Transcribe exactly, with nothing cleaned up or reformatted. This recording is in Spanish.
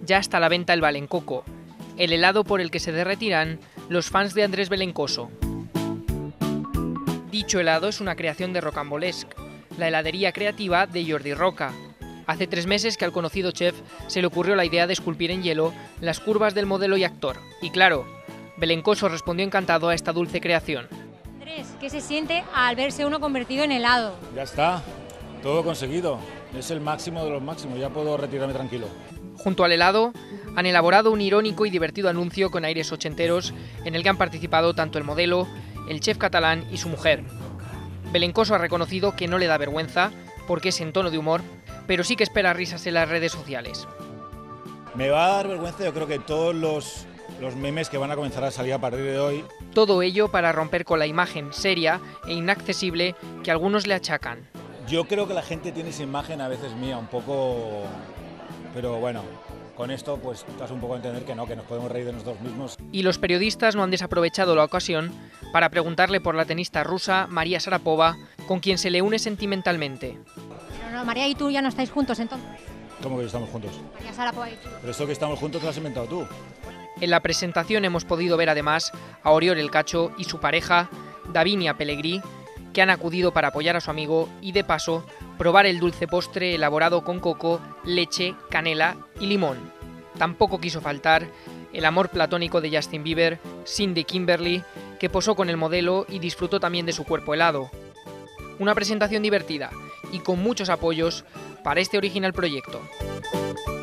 ya está a la venta el Balencoco, el helado por el que se derretirán los fans de Andrés Belencoso. Dicho helado es una creación de Rocambolesque, la heladería creativa de Jordi Roca. Hace tres meses que al conocido chef se le ocurrió la idea de esculpir en hielo las curvas del modelo y actor. Y claro, Belencoso respondió encantado a esta dulce creación. Andrés, ¿qué se siente al verse uno convertido en helado? Ya está, todo conseguido. Es el máximo de los máximos, ya puedo retirarme tranquilo. Junto al helado, han elaborado un irónico y divertido anuncio con aires ochenteros en el que han participado tanto el modelo, el chef catalán y su mujer. Belencoso ha reconocido que no le da vergüenza porque es en tono de humor, pero sí que espera risas en las redes sociales. Me va a dar vergüenza, yo creo que todos los, los memes que van a comenzar a salir a partir de hoy. Todo ello para romper con la imagen seria e inaccesible que algunos le achacan. Yo creo que la gente tiene esa imagen a veces mía, un poco... Pero bueno, con esto pues das un poco a entender que no, que nos podemos reír de nosotros mismos. Y los periodistas no han desaprovechado la ocasión para preguntarle por la tenista rusa María Sharapova, con quien se le une sentimentalmente. Pero no, María y tú ya no estáis juntos entonces. ¿Cómo que estamos juntos? María Sharapova y tú. Pero esto que estamos juntos te lo has inventado tú. En la presentación hemos podido ver además a Oriol El Cacho y su pareja, Davinia Pellegrí, que han acudido para apoyar a su amigo y de paso probar el dulce postre elaborado con coco, leche, canela y limón. Tampoco quiso faltar el amor platónico de Justin Bieber, Cindy Kimberly, que posó con el modelo y disfrutó también de su cuerpo helado. Una presentación divertida y con muchos apoyos para este original proyecto.